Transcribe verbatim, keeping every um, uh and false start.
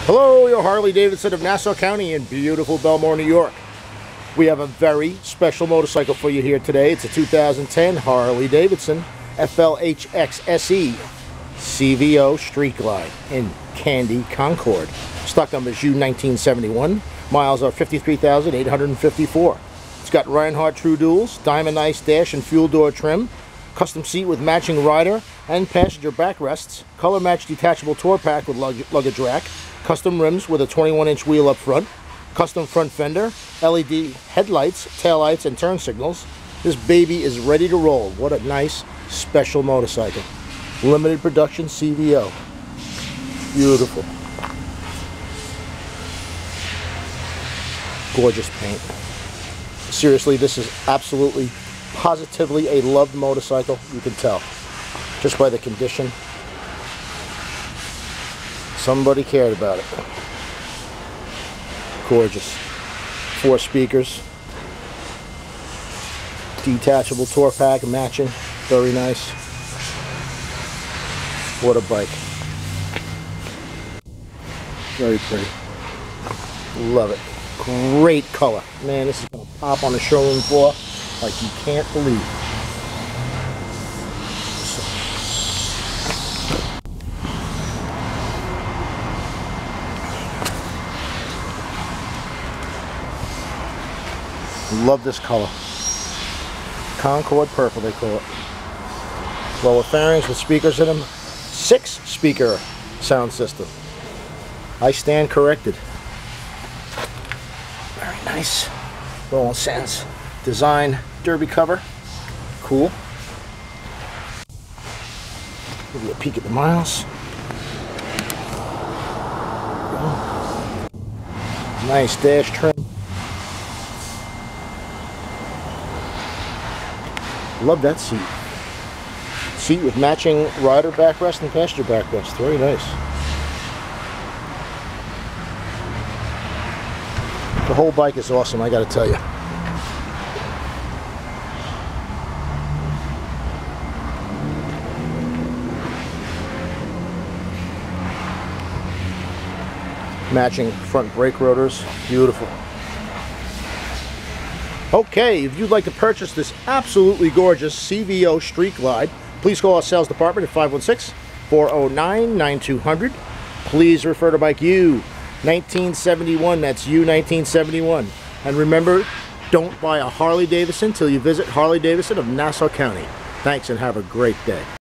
Hello, your Harley Davidson of Nassau County in beautiful Belmore, New York. We have a very special motorcycle for you here today. It's a two thousand ten Harley Davidson F L H X S E C V O Street Glide in Candy Concord. Stock number is U nineteen seventy-one. Miles are fifty-three thousand eight hundred fifty-four. It's got Reinhardt True Duals, Diamond Ice dash and fuel door trim, custom seat with matching rider and passenger backrests, color match detachable tour pack with lug luggage rack, custom rims with a twenty-one inch wheel up front, custom front fender, L E D headlights, taillights, and turn signals. This baby is ready to roll. What a nice special motorcycle. Limited production C V O. Beautiful. Gorgeous paint. Seriously, this is absolutely, positively a loved motorcycle. You can tell just by the condition. Somebody cared about it. Gorgeous. Four speakers. Detachable tour pack matching. Very nice. What a bike. Very pretty. Love it. Great color. Man, this is going to pop on the showroom floor like you can't believe. Love this color. Concord purple, they call it. Lower fairings with speakers in them. Six speaker sound system. I stand corrected. Very nice. Roland Sands design derby cover. Cool. Give you a peek at the miles. Nice dash trim. Love that seat. Seat with matching rider backrest and passenger backrest. Very nice. The whole bike is awesome, I gotta tell you. Matching front brake rotors. Beautiful. Okay, if you'd like to purchase this absolutely gorgeous C V O Street Glide, please call our sales department at five one six, four oh nine, nine two hundred. Please refer to bike U nineteen seventy-one. That's U nineteen seventy-one. And remember, don't buy a Harley Davidson till you visit Harley Davidson of Nassau County. Thanks and have a great day.